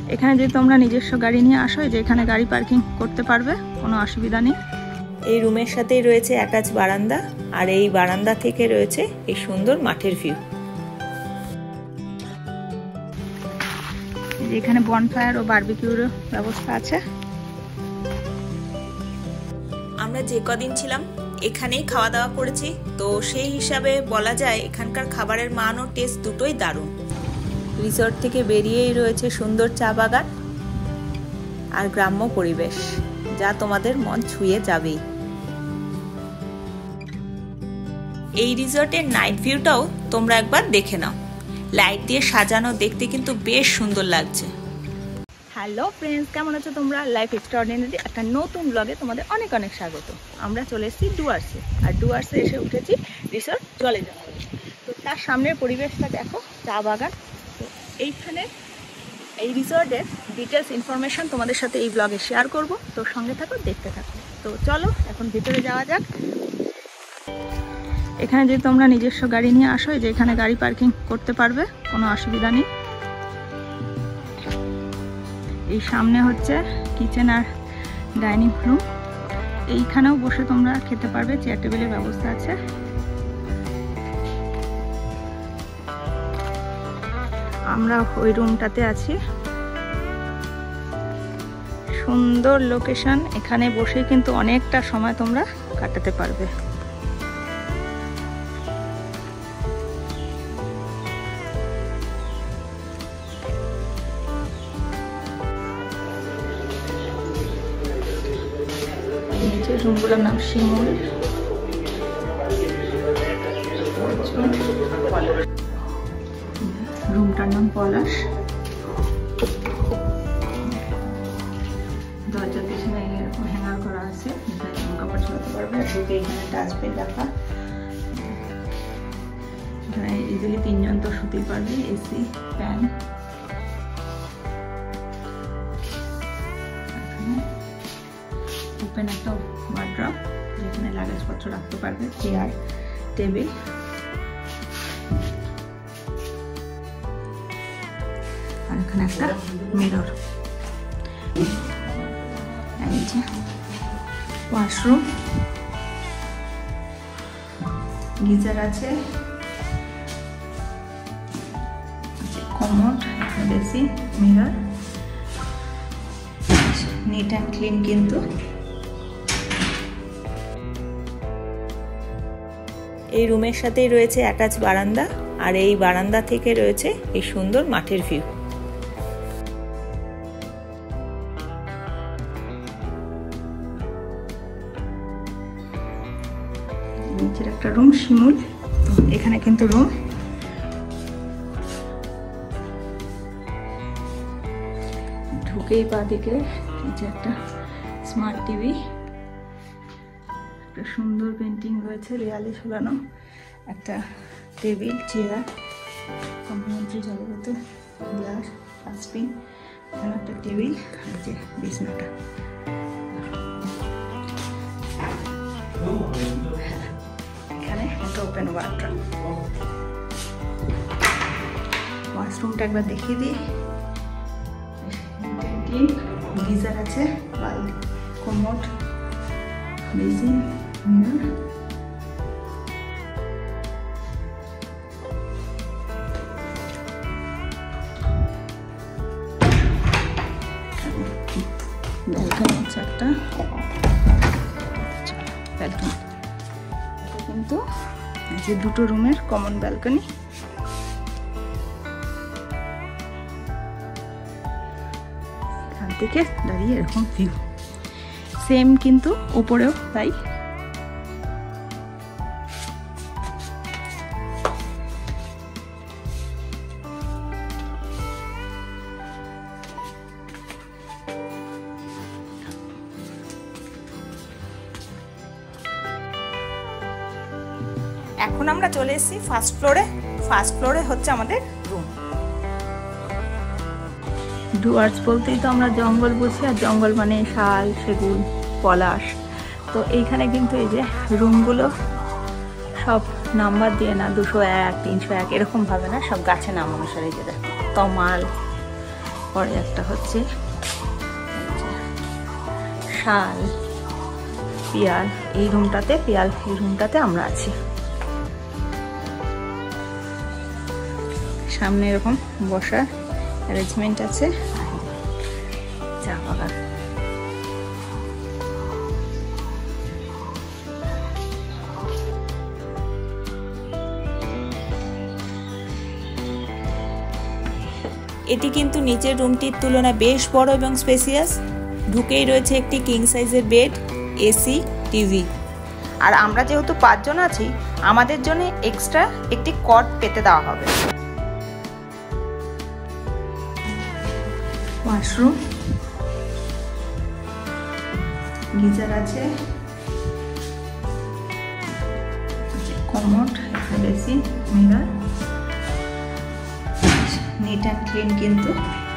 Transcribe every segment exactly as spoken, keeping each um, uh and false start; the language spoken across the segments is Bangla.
এখানে যদি তোমরা নিজস্ব গাড়ি নিয়ে আসো, যে এখানে গাড়ি পার্কিং করতে পারবে, কোনো অসুবিধা নেই। এই রুমের সাথেই রয়েছে অ্যাটাচ বারান্দা, আর এই বারান্দা থেকে রয়েছে এই সুন্দর মাঠের ভিউ। এখানে বনফায়ার ও বারবিকিউর ব্যবস্থা আছে। আমরা যে কদিন ছিলাম এখানেই খাওয়া দাওয়া করেছি, তো সেই হিসাবে বলা যায় এখানকার খাবারের মান ও টেস্ট দুটোই দারুণ। রিসর্ট থেকে বেরিয়েই রয়েছে সুন্দর চা বাগান আর গ্রাম্য পরিবেশ, যা তোমাদের মন ছুঁয়ে যাবেই। এই রিসর্টের নাইট ভিউটাও তোমরা একবার দেখে নাও, লাইট দিয়ে সাজানো, দেখতে কিন্তু বেশ সুন্দর লাগছে। হ্যালো ফ্রেন্ডস, কেমন আছো তোমরা? লাইফ এক্সট্রাঅর্ডিনারি একটা নতুন ব্লগে তোমাদের অনেক অনেক স্বাগত। আমরা চলে এসেছি ডুয়ার্সে, আর ডুয়ার্সে এসে উঠেছি রিসর্ট জলে জঙ্গলে। তো তার সামনের পরিবেশটা দেখো, চা বাগান। তো এইখানে এই রিসর্টের ডিটেলস ইনফরমেশন তোমাদের সাথে এই ব্লগে শেয়ার করব, তো সঙ্গে থাকো, দেখতে থাকো। তো চলো এখন ভিতরে যাওয়া যাক। এখানে যদি তোমরা নিজস্ব গাড়ি নিয়ে আসো, যে এখানে গাড়ি পার্কিং করতে পারবে, কোনো অসুবিধা নেই। এই সামনে হচ্ছে কিচেন আর ডাইনিং রুম, এইখানেও বসে তোমরা খেতে পারবে, চেয়ার টেবিলের ব্যবস্থা আছে। আমরা ওই রুমটাতে আছি। সুন্দর লোকেশন, এখানে বসে কিন্তু অনেকটা সময় তোমরা কাটাতে পারবে। রুমগুলোর নাম শিমুল। রুমটার নাম পলাশ। দরজার পিছনে এরকম হ্যাঙ্গার করা আছে, জামা কাপড় ঝোলাতে পারবে। এখানে টাচপ্যাড রাখা, এখানে ইজিলি তিনজন তো শুতেই পারবে। এসি, ফ্যান, ওপেন একটা ওয়ার্ড্রপ, যেখানে লাগেজপত্র রাখতে পারবে, চেয়ার, টেবিল। আর এখানে একটা মিরর। এই যে ওয়াশরুম, গিজার আছে, commode, basin, mirror, neat and clean কিন্তু। এই রুমের সাথেই রয়েছে অ্যাটাচ বারান্দা, আর এই বারান্দা থেকে রয়েছে এই সুন্দর মাঠের ভিউ। নিচের একটা রুম শিমুল, এখানে কিন্তু রুম। ঢুকেই পা দিকে নিচে একটা স্মার্ট টিভি, একটা সুন্দর পেন্টিং রয়েছে দেয়ালে ঝোলানো, একটা টেবিল, চেয়ার, কমপ্লিমেন্টারি জলের বোতল, গ্লাস, ডাস্টবিন, এখানে একটা টেবিল, আর যে বিছানাটা। এখানে একটা ওপেন ওয়ার্ড্রপ। ওয়াশরুমটা একবার দেখিয়ে দিই। গিজার আছে, বালতি, কমোড, বেসিন, মিরর। ব্যালকনি আছে একটা, ব্যালকনি। এটা কিন্তু যে দুটো রুমের কমন ব্যালকনি। এখান থেকে দাঁড়িয়ে এরকম ভিউ, সেম কিন্তু উপরেও তাই। এখন আমরা চলে এসেছি ফার্স্ট ফ্লোরে। ফার্স্ট ফ্লোরে হচ্ছে আমাদের রুম। ডুয়ার্স বলতেই তো আমরা জঙ্গল বুঝি, আর জঙ্গল মানে শাল, সেগুন, পলাশ। তো এইখানে কিন্তু এই যে রুমগুলো সব নাম্বার দিয়ে না, দুশো এক, তিনশো এক এরকম ভাবে না, সব গাছের নাম অনুসারে। যে দেখো তমাল, তারপরে একটা হচ্ছে শাল পিয়াল, এই রুমটাতে পিয়াল এই রুমটাতে আমরা আছি। সামনে এরকম বসার অ্যারেঞ্জমেন্ট আছে, চা বাগান। এটি কিন্তু নিচের রুমটির তুলনায় বেশ বড় এবং স্পেসিয়াস। ঢুকেই রয়েছে একটি কিং সাইজের বেড, এসি, টিভি। আর আমরা যেহেতু পাঁচজন আছি, আমাদের জন্য এক্সট্রা একটি কট পেতে দেওয়া হবে। ওয়াশরুম, গিজার আছে, কমোড, একটা basin, mirror, neat and clean কিন্তু।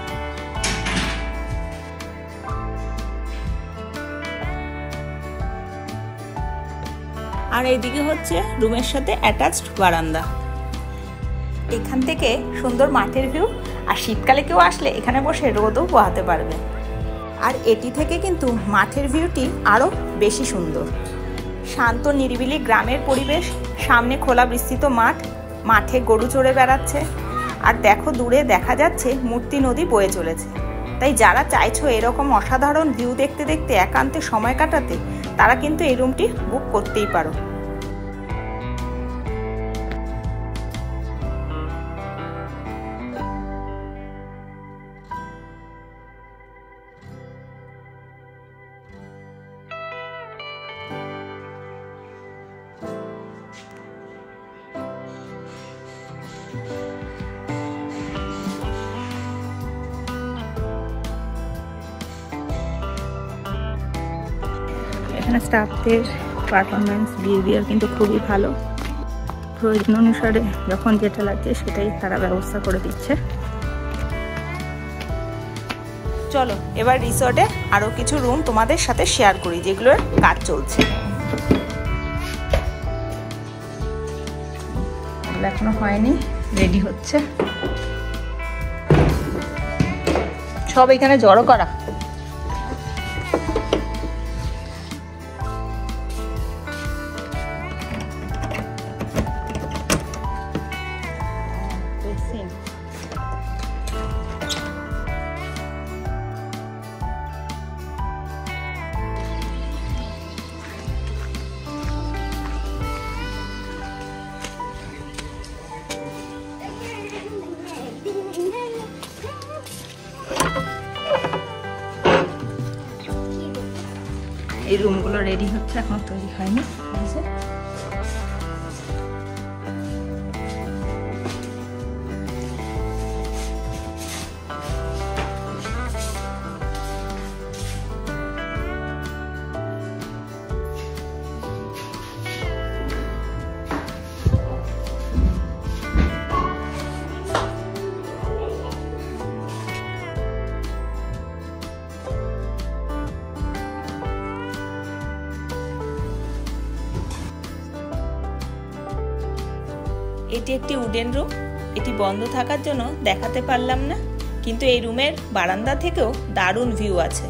আর এইদিকে হচ্ছে রুমের সাথে অ্যাটাচড বারান্দা। এখান থেকে সুন্দর মাঠের ভিউ, আর শীতকালে কেউ আসলে এখানে বসে রোদও পোহাতে পারবে। আর এটি থেকে কিন্তু মাঠের ভিউটি আরও বেশি সুন্দর। শান্ত নিরিবিলি গ্রামের পরিবেশ, সামনে খোলা বিস্তৃত মাঠ, মাঠে গরু চড়ে বেড়াচ্ছে, আর দেখো দূরে দেখা যাচ্ছে মূর্তি নদী বয়ে চলেছে। তাই যারা চাইছো এরকম অসাধারণ ভিউ দেখতে দেখতে একান্তে সময় কাটাতে, তারা কিন্তু এই রুমটি বুক করতেই পারো। এখানে স্টাফদের পারফরমেন্স, বিহেভিয়ার কিন্তু খুবই ভালো। প্রয়োজন অনুসারে যখন যেটা লাগছে সেটাই তারা ব্যবস্থা করে দিচ্ছে। চলো এবার রিসর্টে আরও কিছু রুম তোমাদের সাথে শেয়ার করি, যেগুলোর কাজ চলছে। এগুলো এখনো হয়নি, রেডি হচ্ছে। সব এখানে জড়ো করা। এই রুমগুলো রেডি হচ্ছে, এখন তৈরি হয়নি। এটি একটি উডেন রুম। এটি বন্ধ থাকার জন্য দেখাতে পারলাম না, কিন্তু এই রুমের বারান্দা থেকেও দারুণ ভিউ আছে।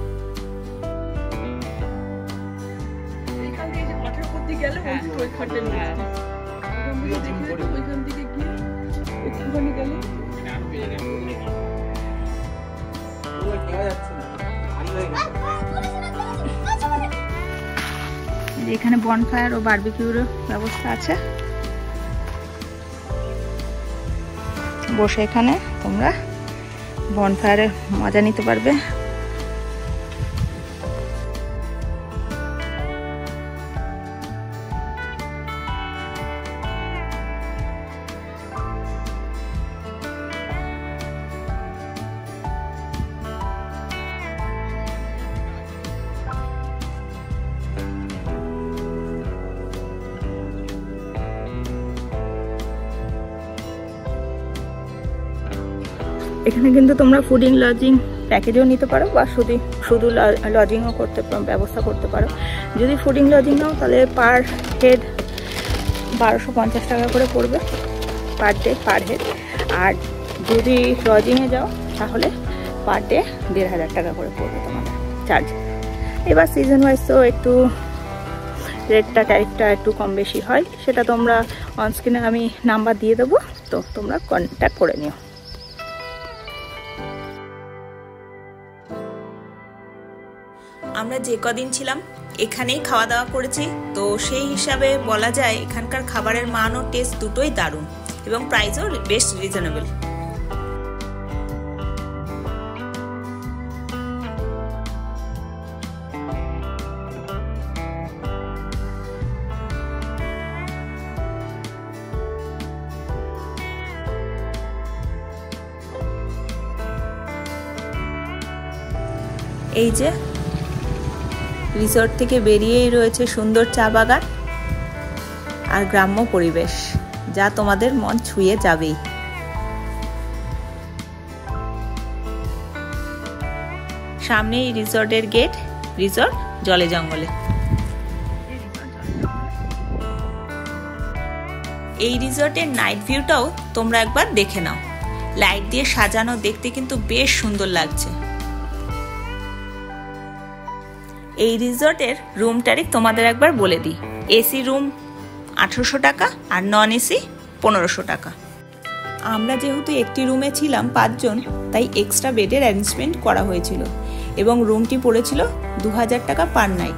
এখানে বনফায়ার ও বারবিকিউর ব্যবস্থা আছে। বসে এখানে তোমরা বনফায়ারে মজা নিতে পারবে। এখানে কিন্তু তোমরা ফুডিং লজিং প্যাকেজও নিতে পারো, বা শুধু শুধু লজিংও করতে ব্যবস্থা করতে পারো। যদি ফুডিং লজিং নাও তাহলে পার হেড বারোশো পঞ্চাশ টাকা করে পড়বে পার ডে পার হেড। আর যদি লজিংয়ে যাও তাহলে পার ডে দেড় হাজার টাকা করে পড়বে তোমাদের চার্জ। এবার সিজন ওয়াইজ তো একটু রেটটা ট্যারিফটা একটু কম বেশি হয়, সেটা তোমরা অনস্ক্রিনে আমি নাম্বার দিয়ে দেবো, তো তোমরা কন্ট্যাক্ট করে নিও। আমরা যে কদিন ছিলাম এখানেই খাওয়া দাওয়া করেছি, তো সেই হিসাবে বলা যায় এখানকার খাবারের মান ও টেস্ট দুটোই দারুণ এবং প্রাইসও বেশ রিজনেবল। এই যে রিসর্ট থেকে বেরিয়েই রয়েছে সুন্দর চা বাগান আর গ্রাম্য পরিবেশ, যা তোমাদের মন ছুঁয়ে যাবেই। সামনেই রিসর্টের গেট, রিসর্ট জলে জঙ্গলে। এই রিসর্টের নাইট ভিউটাও তোমরা একবার দেখে নাও, লাইট দিয়ে সাজানো, দেখতে কিন্তু বেশ সুন্দর লাগছে। এই রিসর্টের রুম ট্যারিফ তোমাদের একবার বলে দিই। এসি রুম আঠারোশো টাকা আর নন এসি পনেরোশো টাকা। আমরা যেহেতু একটি রুমে ছিলাম পাঁচজন, তাই এক্সট্রা বেডের অ্যারেঞ্জমেন্ট করা হয়েছিল এবং রুমটি পড়েছিল দু হাজার টাকা পার নাইট।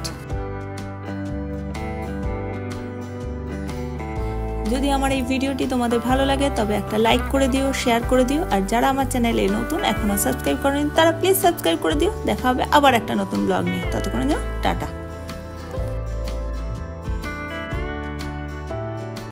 যদি আমার এই ভিডিওটি তোমাদের ভালো লাগে তবে একটা লাইক করে দিও, শেয়ার করে দিও, আর যারা আমার চ্যানেলে নতুন এখনো সাবস্ক্রাইব করেনি তারা প্লিজ সাবস্ক্রাইব করে দিও। দেখা হবে আবার একটা নতুন ব্লগ নিয়ে, ততক্ষণে যাও টাটা।